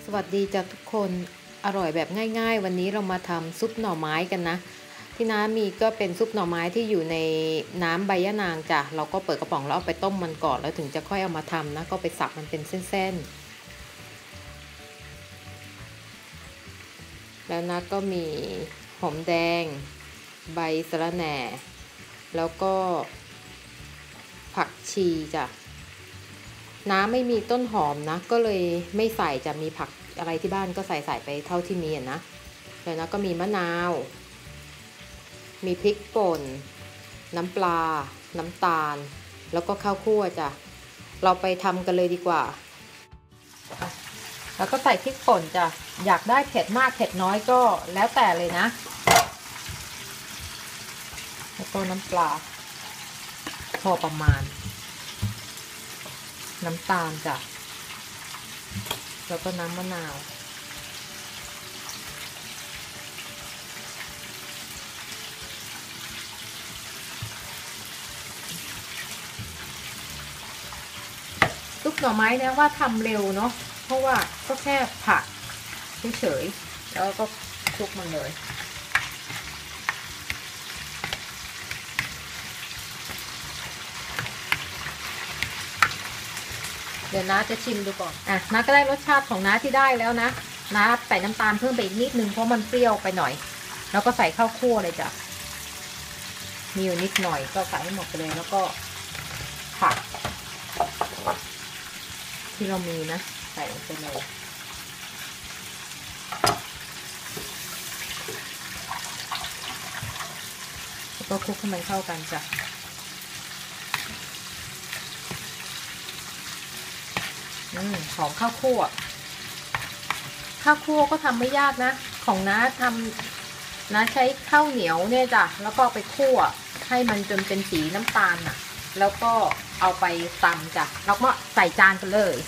สวัสดีจ้ะทุกคนอร่อยแบบง่ายๆวันนี้เรามาทำซุปหน่อไม้กันนะที่น้ามีก็เป็นซุปหน่อไม้ที่อยู่ในน้ำใบยะนางจ้ะเราก็เปิดกระป๋องแล้วเอาไปต้มมันก่อนแล้วถึงจะค่อยเอามาทำนะก็ไปสับมันเป็นเส้นๆแล้วนะก็มีหอมแดงใบสะระแหน่แล้วก็ผักชีจ้ะน้ำไม่มีต้นหอมนะก็เลยไม่ใส่จะมีผักอะไรที่บ้านก็ใส่ไปเท่าที่มีนะแล้วนะก็มีมะนาวมีพริกป่นน้ำปลาน้ำตาลแล้วก็ข้าวคั่วจ้ะเราไปทำกันเลยดีกว่าแล้วก็ใส่พริกป่นจ้ะอยากได้เผ็ดมากเผ็ดน้อยก็แล้วแต่เลยนะแล้วก็น้ำปลาพอประมาณน้ำตาลจ้ะแล้วก็น้ำมะนาวซุปหน่อไม้เนี่ยว่าทำเร็วเนาะเพราะว่าก็แค่ผัดเฉยๆแล้วก็คลุกมันเลยเดี๋ยวน้าจะชิมดูก่อนน้าก็ได้รสชาติของน้าที่ได้แล้วนะน้าใส่น้ำตาลเพิ่มไปอีกนิดนึงเพราะมันเปรี้ยวไปหน่อยแล้วก็ใส่ข้าวคั่วเลยจ้ะมีอยู่นิดหน่อยก็ใส่ให้หมดไปเลยแล้วก็ผักที่เรามีนะใส่ลงไปเลยแล้วก็คลุกให้มันเข้ากันจ้ะหอมข้าวคั่วก็ทำไม่ยากนะของน้าทำน้าใช้ข้าวเหนียวเนี่ยจ้ะแล้วก็ไปคั่วให้มันจนเป็นสีน้ำตาลน่ะแล้วก็เอาไปตำจ้ะแล้วก็ใส่จานกันเลย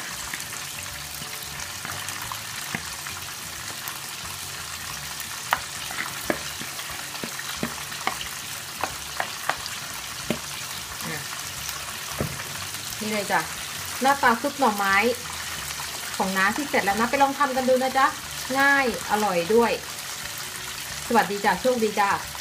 นี่เลยจ้ะหน้าตาซุปหน่อไม้ของน้าที่เสร็จแล้วนะไปลองทำกันดูนะจ๊ะง่ายอร่อยด้วยสวัสดีจ้ะโชคดีจ้ะ